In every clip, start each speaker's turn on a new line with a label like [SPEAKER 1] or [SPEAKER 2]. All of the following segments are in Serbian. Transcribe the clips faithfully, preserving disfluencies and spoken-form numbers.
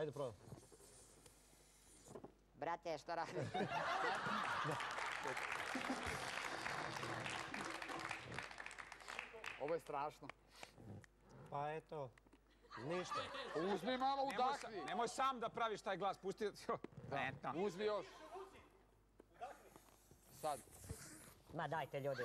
[SPEAKER 1] Ajde, probam.
[SPEAKER 2] Brate, što radi?
[SPEAKER 3] Ovo je strašno.
[SPEAKER 1] Pa eto, ništa.
[SPEAKER 3] Uzmi malo, udahni.
[SPEAKER 4] Nemoj sam da praviš taj glas, pusti... Eto.
[SPEAKER 3] Uzmi još. Sad.
[SPEAKER 2] Ma dajte, ljudi.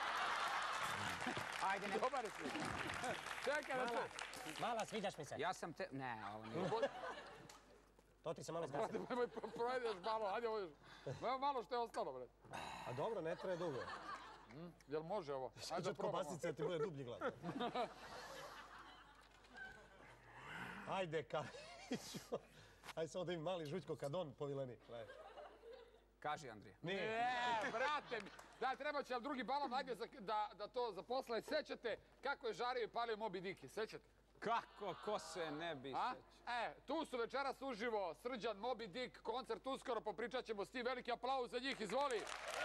[SPEAKER 4] Ajde, ne...
[SPEAKER 3] Dobar si. Čekaj da te...
[SPEAKER 2] Mala, sviđaš mi se.
[SPEAKER 4] Ja sam te... Ne, ovo nije.
[SPEAKER 2] To ti se malo izgasilo.
[SPEAKER 3] Brate, nemoj projedeš malo, ajde ovo još. Malo što je ostalo, bre.
[SPEAKER 1] A dobro, ne traje dugo.
[SPEAKER 3] Jel može ovo? Ajde da probamo.
[SPEAKER 1] Kobasice ti bude dublji glas. Ajde, Kajiću. Ajde samo da im mali žućko kad on povileni.
[SPEAKER 4] Kaži, Andrija.
[SPEAKER 3] Ne, brate mi. Da, treba će vam drugi balon, ajde da to zaposle. Sećate kako je žario i palio Moby Dick, sećate?
[SPEAKER 4] Kako, ko se ne bi sećao?
[SPEAKER 3] E, tu su večeras uživo Srđan, Moby Dick, koncert uskoro, popričat ćemo s tim. Veliki aplauz za njih, izvoli!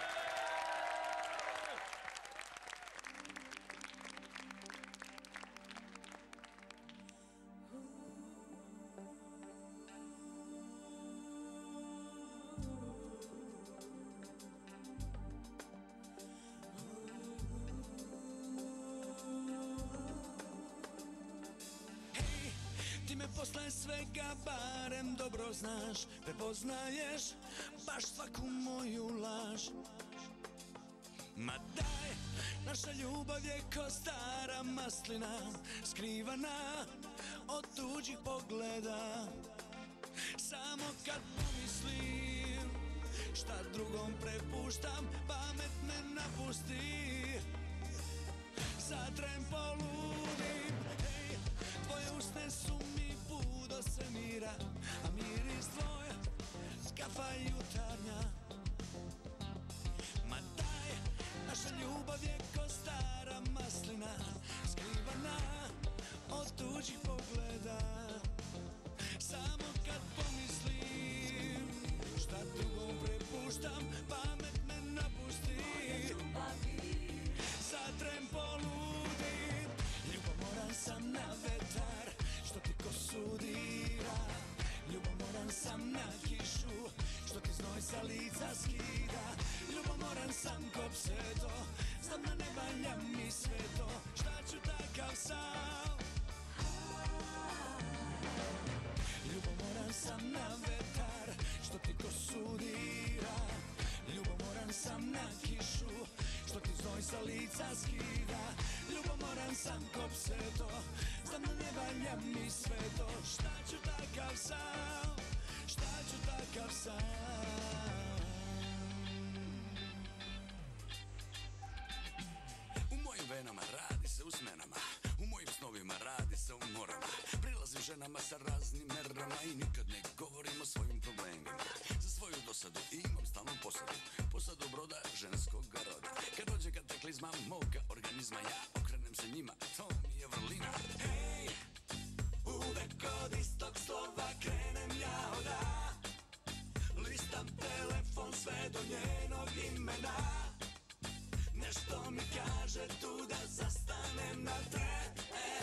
[SPEAKER 5] Posle svega barem dobro znaš, prepoznaješ baš svaku moju laž. Ma daj, naša ljubav je ko stara maslina, skrivana od tuđih pogleda. Samo kad pomislim šta drugom prepuštam, pamet me napusti. Zatrem poludim, hej, tvoje usne su mi put do svemira, a miris tvoj, kafa jutarnja. Ma daj, naša ljubav je ko stara maslina, skrivana od tuđih pogleda. Samo kad pomislim šta drugom prepuštam, pamet me napusti. Zatrem poludim, ljubomoran sam na vetar što ti kosu dira. Ljubomoran sam na kišu što ti znoj sa lica skida. Ljubomoran sam ko pseto, znam da ne valja mi sve to. Šta ću takav sam? Ljubomoran sam na vetar što ti kosu dira. Ljubomoran sam na kišu što ti znoj sa lica skida. Ljubomoran sam ko pseto, znam da ne valja mi sve to. Šta ću takav sam? Šta ću takav sam? U mojim venama radi se usmenama, u mojim snovima radi se u morama. Prilazim ženama sa raznim merama i nikad ne govorim o svojim problemima. Za svoju dosadu imam stalnu posadu, posadu broda ženskog roda. Kad dođe kataklizma moga organizma, ja okrenem se njima, to mi je vrlina. Hej, uvek od istog slova krenem ja oda. Listam telefon sve do njenog imena. Nešto mi kaže tu da zastanem na tren.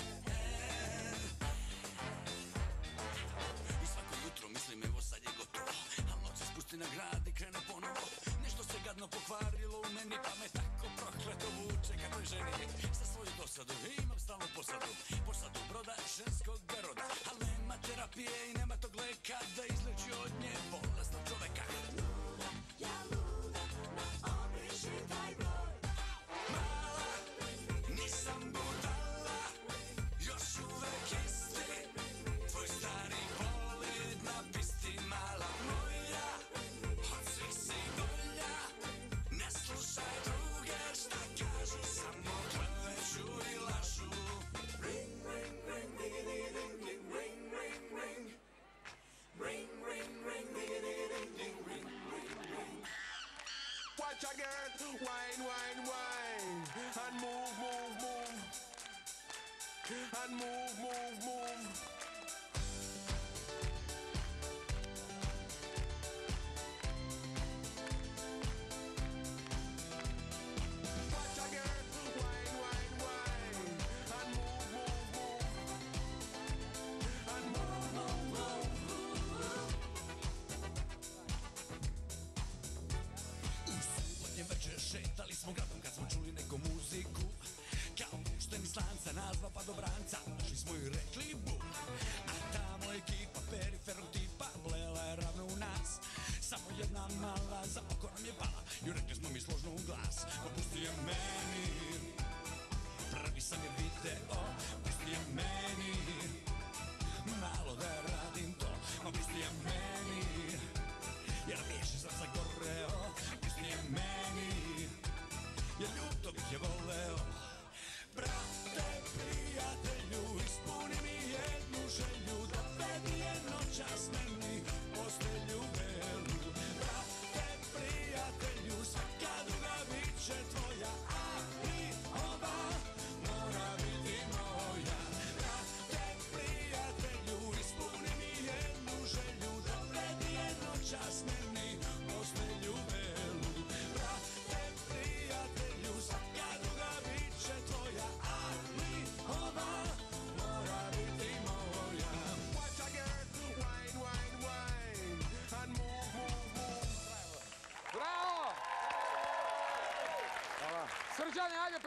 [SPEAKER 5] I svako jutro mislim evo sad je gotovo, al noć se spusti na grad i krene ponovo. Nešto se gadno pokvarilo u meni, pa me tako prokleto vuče ka toj ženi. Za svoju dosadu imam stalnu posadu, posadu broda ženskog roda. Al nema terapije i nema tog leka da izleči od nje bolesnog čoveka. Luda, ja luda, na obliži taj broj. Mala, nisam budala, još uvek isti, tvoj stari bolid na pisti. Mala moja, od svih si bolja, ne slušaj druge šta kažu, samo kleveću i lažu. Ring, ring, ring, diggy, ding, ding, ring, ring, ring. Ring, ring, ring, diggy, ding, ding, ring, ring, ring.
[SPEAKER 6] Watch a girl, wine, wine, wine, and move, move, move, and move, move, move. Watch a girl, wine, wine, wine, and move, move, move, and move, move, move.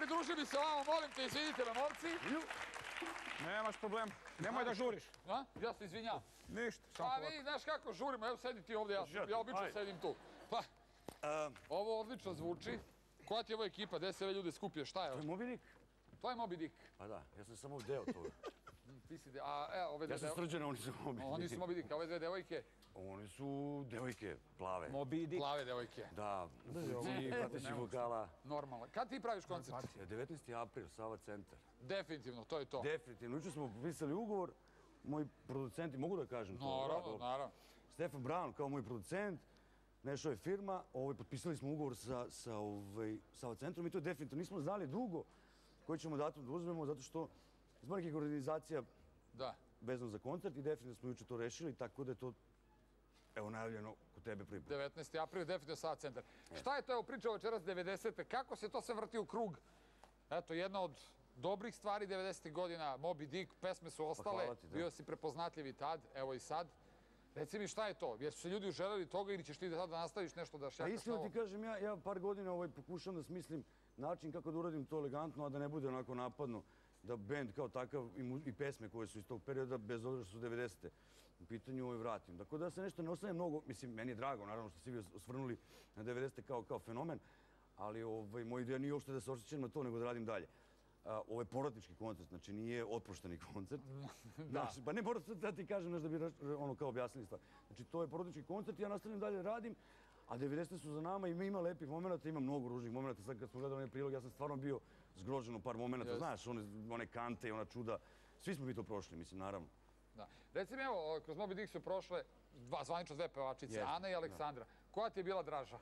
[SPEAKER 3] pridruži mi se vama, molim te, izvinite me, momci.
[SPEAKER 4] Nemaš problem. Nemoj da žuriš.
[SPEAKER 3] A? Ja se izvinjam.
[SPEAKER 4] Ništa, samo
[SPEAKER 3] Pa
[SPEAKER 4] polako.
[SPEAKER 3] vi, znaš kako žurimo, evo sedi ti ovdje, ja, ja obično sedim tu. Pa, ovo odlično zvuči. Koja ti je ovo ekipa, gde se ove ljude skupio, šta je ovo?
[SPEAKER 7] Moby Dick?
[SPEAKER 3] To je Moby Dick.
[SPEAKER 7] Pa da, ja sam samo deo toga.
[SPEAKER 3] Ti si, de- a evo ove dve
[SPEAKER 7] Ja sam
[SPEAKER 3] devojke.
[SPEAKER 7] Srđan, oni su Moby Dick.
[SPEAKER 3] Oni su Moby Dick, a ove dve devojke,
[SPEAKER 7] Oni su devojke, plave.
[SPEAKER 4] Moby Dick.
[SPEAKER 3] plave devojke.
[SPEAKER 7] Da, u funkciji pratećih vokala.
[SPEAKER 3] Normalno. Kad ti praviš koncert?
[SPEAKER 7] devetnaesti april, Sava centar.
[SPEAKER 3] Definitivno, to je to.
[SPEAKER 7] Definitivno, jučer smo potpisali ugovor, moji producenti, mogu da kažem to?
[SPEAKER 3] Naravno,
[SPEAKER 7] Dobro.
[SPEAKER 3] naravno.
[SPEAKER 7] Stefan Brown kao moj producent, Nešo je firma, ovaj, potpisali smo ugovor sa, sa ovaj, Sava centrom i to je definitivno. Nismo znali dugo koji ćemo datum da uzmemo, zato što zbog nekih organizacija
[SPEAKER 3] Da.
[SPEAKER 7] vezano za koncert i definitivno smo jučer to rešili, tako da je to, evo, najavljeno kod tebe prvi put.
[SPEAKER 3] devetnaesti april, definitivno Sava centar. Šta je to, evo pričao večeras devedesete. Kako se to sve vrti u krug? Eto, jedna od dobrih stvari devedesetih godina, Moby Dick, pesme su ostale,
[SPEAKER 7] hvala ti, da.
[SPEAKER 3] bio si prepoznatljiv i tad, evo i sad. Reci mi šta je to? Jer su se ljudi uželjeli toga ili ćeš ti da sad da nastaviš nešto da
[SPEAKER 7] A
[SPEAKER 3] šjakaš
[SPEAKER 7] iskreno
[SPEAKER 3] novo?
[SPEAKER 7] ti kažem, ja, ja par godina ovaj, pokušam da smislim način kako da uradim to elegantno, a da ne bude onako napadno, da bend kao takav i, mu- i pesme koje su iz tog perioda, bez obzira što su devedesete u pitanju, ovaj, vratim. Tako da se nešto ne ostaje mnogo, mislim, meni je drago, naravno što svi vi osvrnuli na devedesete kao, kao fenomen, ali ovaj, moj ideja nije uopšte da se osjećam na to, nego da radim dalje. A, ovo je porodički koncert, znači nije otpušteni koncert. Znači, pa ne moram sad da ti kažem nešto da bi raš- ono kao objasnili stvar. Znači to je porodički koncert, ja nastavljam dalje radim, a devedesete su za nama i ima lepih momenta, ima mnogo ružnih momenta. Sad kad smo gledali onaj prilog, ja sam stvarno bio zgrožen u par momenta,
[SPEAKER 3] Jeste.
[SPEAKER 7] znaš, one, one kante i ona čuda. Svi smo mi to prošli, mislim, naravno.
[SPEAKER 3] Da. Reci mi, evo, kroz Moby Dick su prošle dva, zvanično dve pevačice,
[SPEAKER 7] Jeste,
[SPEAKER 3] Ana i Aleksandra. Koja ti je bila draža?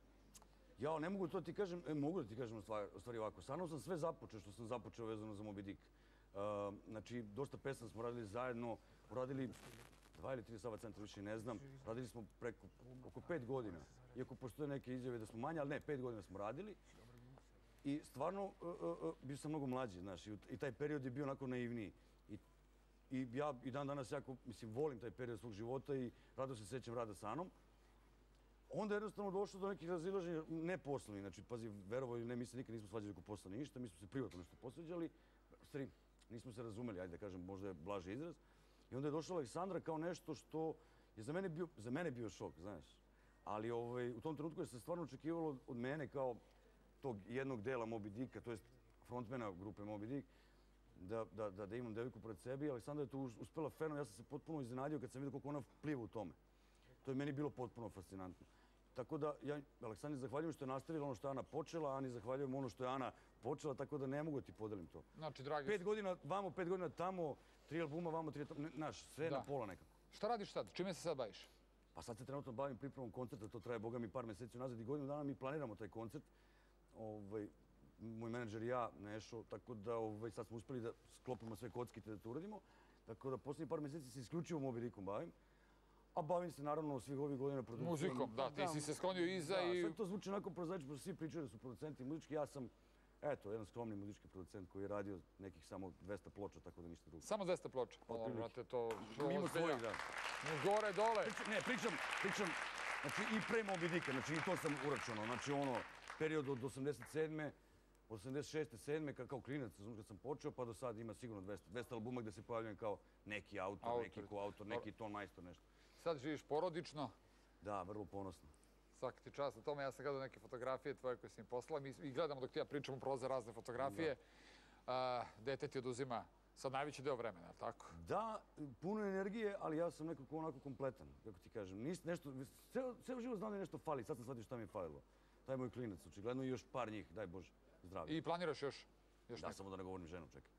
[SPEAKER 7] Ja ne mogu to ti kažem, e, mogu da ti kažem u stvari, u stvari ovako. Stvarno sam sve započeo što sam započeo vezano za Moby Dick. Uh, znači, dosta pesma smo radili zajedno, uradili dva ili tri Sava centra, više ne znam. Radili smo preko, oko pet godina. Iako postoje neke izjave da smo manje, ali ne, pet godina smo radili. I stvarno, uh, uh, uh, bio sam mnogo mlađi, znaš, i, u- i taj period je bio onako naivniji. I, i ja i dan danas jako, mislim, volim taj period svog života i rado se sećam rada sa Anom. Onda je jednostavno došlo do nekih razilaženja, ne poslovnih, znači, pazi, verovo ili ne, mi se nikad nismo svađali oko posla ništa, mi smo se privatno nešto posveđali, u stvari, nismo se razumeli, ajde da kažem, možda je blaži izraz. I onda je došla Aleksandra kao nešto što je za mene bio, za mene bio šok, znaš. Ali ovaj, u tom trenutku je se stvarno očekivalo od- od mene kao tog jednog dela Moby Dicka, to jest frontmana grupe Moby Dick, da, da, da, da imam devojku pored sebe i Aleksandra je tu us- uspela fenomenalno. Ja sam se potpuno iznenadio kad sam vidio koliko ona pliva u tome. To je meni bilo potpuno fascinantno. Tako da ja Aleksandri zahvaljujem što je nastavila ono što je Ana počela, a Ani zahvaljujem ono što je Ana počela, tako da ne mogu da ti podelim to.
[SPEAKER 3] Znači, dragi,
[SPEAKER 7] Pet godina vamo, pet godina tamo, tri albuma vamo, tri tamo, ne- znaš, sve
[SPEAKER 3] Da.
[SPEAKER 7] na pola nekako.
[SPEAKER 3] šta radiš sad? Čime se sad baviš?
[SPEAKER 7] Pa sad se trenutno bavim pripremom koncerta, to traje, boga mi, par meseci unazad i godinu dana mi planiramo taj koncert. Ovaj, moj menadžer i ja, Nešo, tako da ovaj, sad smo uspeli da sklopimo sve kockite da to uradimo. Tako da posljednjih par meseci se isključivo Moby Dickom bavim. A bavim se naravno svih ovih godina produkcijom.
[SPEAKER 3] Muzikom, da, ti si se sklonio iza
[SPEAKER 7] Da,
[SPEAKER 3] i...
[SPEAKER 7] sad to zvuči onako prozaično, pošto svi pričaju da su producenti muzički. Ja sam, eto, jedan skromni muzički producent koji je radio nekih samo dvesta ploča, tako da ništa drugo.
[SPEAKER 3] Samo dvesta ploča. O,
[SPEAKER 7] Otprilike.
[SPEAKER 3] brate, to...
[SPEAKER 7] Mimo
[SPEAKER 3] ozbilja.
[SPEAKER 7] svojih, da.
[SPEAKER 3] Gore, dole.
[SPEAKER 7] Pričam, ne, pričam, pričam, znači i pre Moby Dicka, znači i to sam uračunao. Znači ono, period od osamdeset sedme, osamdeset šeste, sedme, ka- kao klinac, razumiješ, kad sam počeo, pa do sad ima sigurno dvesta, dvesta albuma gde se pojavljujem kao neki autor,
[SPEAKER 3] Autor.
[SPEAKER 7] neki koautor, neki ton majstor, nešto.
[SPEAKER 3] Sad živiš porodično.
[SPEAKER 7] Da, vrlo ponosno.
[SPEAKER 3] Svaka ti čast na tome. Ja sam gledao neke fotografije tvoje koje si mi poslala. Mi i gledamo dok ti ja pričamo, prolaze razne fotografije. A, dete ti oduzima sad najveći deo vremena, je li tako?
[SPEAKER 7] Da, puno energije, ali ja sam nekako onako kompletan, kako ti kažem. Nis, nešto, ceo, ceo život znam da mi nešto fali, sad sam shvatio šta mi je falilo. Taj moj klinac, očigledno i još par njih, daj Bože, zdravlje.
[SPEAKER 3] I planiraš još? Još
[SPEAKER 7] Da,
[SPEAKER 3] neko?
[SPEAKER 7] samo da ne govorim ženom, čekaj.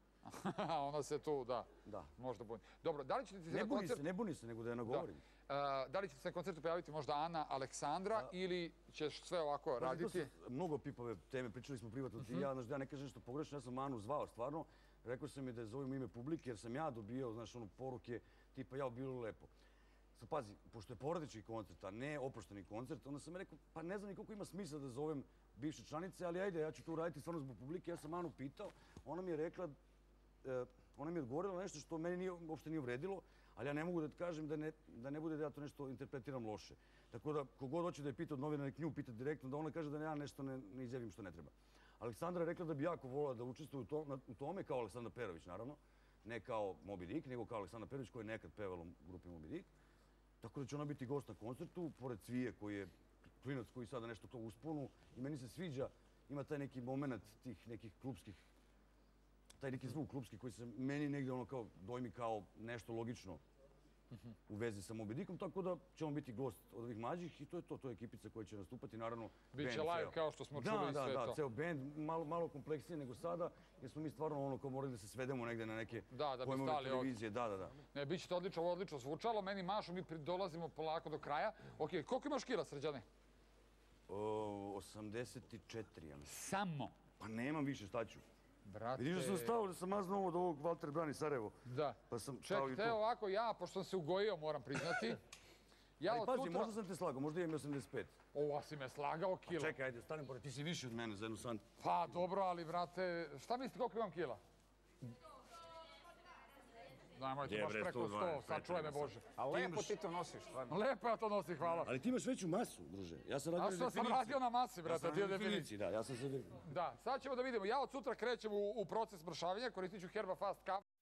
[SPEAKER 3] Ona se tu, da,
[SPEAKER 7] Da.
[SPEAKER 3] možda buni. Dobro, da li ćete ti se
[SPEAKER 7] Ne
[SPEAKER 3] na
[SPEAKER 7] buni
[SPEAKER 3] koncert...
[SPEAKER 7] se, ne buni se, nego da je
[SPEAKER 3] Da.
[SPEAKER 7] nagovorim.
[SPEAKER 3] A, da li će se na koncertu pojaviti možda Ana, Aleksandra ili ćeš sve ovako
[SPEAKER 7] Pazi, to
[SPEAKER 3] raditi?
[SPEAKER 7] su mnogo pipave teme, pričali smo privatno. ti i Ja, znaš, da ja ne kažem nešto pogrešno, ja sam Anu zvao, stvarno. Rekao sam mi da je zovem u ime publike, jer sam ja dobio, znaš, ono, poruke, tipa, ja, bilo lepo. Sad, pazi, pošto je porodični koncert, a ne oprošteni koncert, onda sam rekao, pa ne znam ni koliko ima smisla da zovem bivše članice, ali ajde, ja ću to uraditi stvarno zbog publike. Ja sam Anu pitao, ona mi je rekla, e, ona mi je odgovorila nešto što meni nije, uopšte nije uvredilo, ali ja ne mogu da ti kažem da ne, da ne bude da ja to nešto interpretiram loše. Tako da, kogod hoće da je pita od novinara, nek nju pita direktno, da ona kaže da ja nešto ne, ne izjavim što ne treba. Aleksandra je rekla da bi jako volila da učestvuje u, to, na- u tome, kao Aleksandra Perović, naravno. Ne kao Moby Dick, nego kao Aleksandra Perović, koja je nekad pevala u grupi Moby Dick. Tako da će ona biti gost na koncertu, pored Cvije, koji je klinac koji sada nešto kao usponu. I meni se sviđa, ima taj neki moment tih nekih klupskih, taj neki zvuk klupski koji se meni negdje ono kao dojmi kao nešto logično u vezi sa Moby Dickom, tako da će on biti gost od ovih mlađih i to je to, to je ekipica koja će nastupati, naravno.
[SPEAKER 3] Biće
[SPEAKER 7] band
[SPEAKER 3] live
[SPEAKER 7] ceo.
[SPEAKER 3] kao što smo
[SPEAKER 7] da,
[SPEAKER 3] čuli i
[SPEAKER 7] da,
[SPEAKER 3] sve
[SPEAKER 7] da,
[SPEAKER 3] to.
[SPEAKER 7] ceo band, malo, malo kompleksnije nego sada, jer smo mi stvarno ono kao morali da se svedemo negde na neke
[SPEAKER 3] Da, da bi
[SPEAKER 7] pojmove
[SPEAKER 3] stali ovdje.
[SPEAKER 7] televizije. Da, da, da.
[SPEAKER 3] Ne, bit će to odlično, ovo je odlično zvučalo. Meni mašu, mi pri- dolazimo polako do kraja. Ok, koliko imaš kila, Srđane?
[SPEAKER 7] O, osamdeset četiri, ja mislim.
[SPEAKER 3] Samo.
[SPEAKER 7] Pa nemam više, šta ću?
[SPEAKER 3] Brate...
[SPEAKER 7] Vidiš da sam stao, da sam maznuo od ovog Valter Brani Sarajevo.
[SPEAKER 3] Da.
[SPEAKER 7] Pa sam stao i
[SPEAKER 3] Ček, te
[SPEAKER 7] to.
[SPEAKER 3] ovako, ja, pošto sam se ugojio, moram priznati. Ja
[SPEAKER 7] Ali
[SPEAKER 3] od
[SPEAKER 7] pazi,
[SPEAKER 3] sutra...
[SPEAKER 7] možda sam te slagao, možda imam i osamdeset pet.
[SPEAKER 3] Ovo si me slagao kilo.
[SPEAKER 7] Čekaj, ajde, stanem pored, ti si više od mene za jednu santu.
[SPEAKER 3] Pa dobro, ali brate, šta mislite koliko imam kila? Nemojte
[SPEAKER 7] Je,
[SPEAKER 3] baš
[SPEAKER 7] bre,
[SPEAKER 3] preko
[SPEAKER 7] sto
[SPEAKER 3] sto,
[SPEAKER 7] dvadeset,
[SPEAKER 3] sačuvaj me
[SPEAKER 7] četiri,
[SPEAKER 3] Bože.
[SPEAKER 4] A lepo ti to nosiš, stvarno.
[SPEAKER 3] Lepo ja to nosim, hvala.
[SPEAKER 7] Ali ti imaš veću masu, druže. Ja sam radio
[SPEAKER 3] A
[SPEAKER 7] na
[SPEAKER 3] što sam
[SPEAKER 7] definiciji.
[SPEAKER 3] radio na masi,
[SPEAKER 7] Ja
[SPEAKER 3] brate,
[SPEAKER 7] sam
[SPEAKER 3] dio
[SPEAKER 7] na
[SPEAKER 3] definiciji.
[SPEAKER 7] definiciji, da, ja sam se...
[SPEAKER 3] Da, sad ćemo da vidimo. Ja od sutra krećem u, u proces mršavanja, koristit ću Herba Fast kafu.